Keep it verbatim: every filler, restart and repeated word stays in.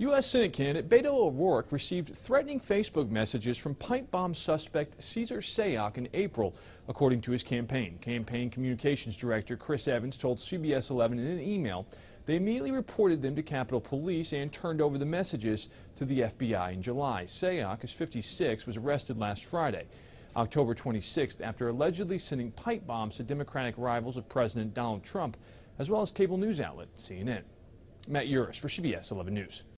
U S Senate candidate Beto O'Rourke received threatening Facebook messages from pipe bomb suspect Cesar Sayoc in April, according to his campaign. Campaign Communications Director Chris Evans told C B S eleven in an email they immediately reported them to Capitol Police and turned over the messages to the F B I in July. Sayoc, is fifty-six, was arrested last Friday, October twenty-sixth, after allegedly sending pipe bombs to Democratic rivals of President Donald Trump, as well as cable news outlet C N N. Matt Uris for C B S eleven News.